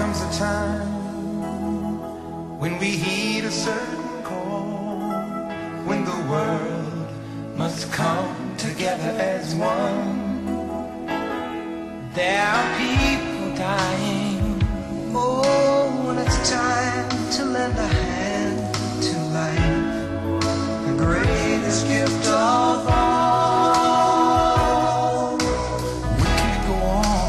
comes a time when we heed a certain call, when the world must come together as one. There are people dying. Oh, when it's time to lend a hand to life, the greatest gift of all. We can't go on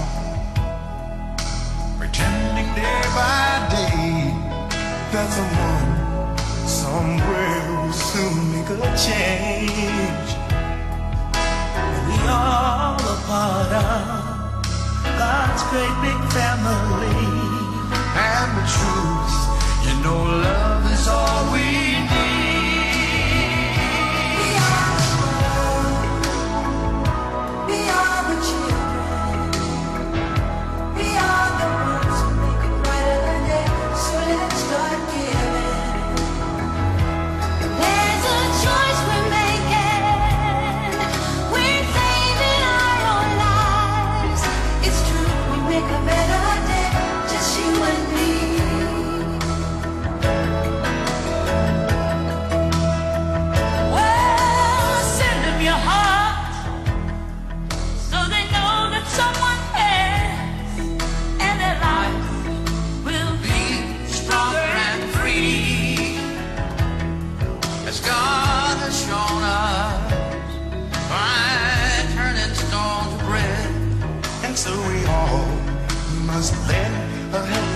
pretending day by day that someone somewhere will soon make a change. We all a part of God's great big family. And the truth, you know, love is all we need. We are the world. We are the children. We are the ones who make a brighter day. So let's start giving. There's a choice we're making. We're saving our own lives. It's true, we make a better day, just you and me. Well, send them your heart so they know that someone cares, and their life will be stronger and free, As God has shown us by turning stone to bread. And so we all must lend a hand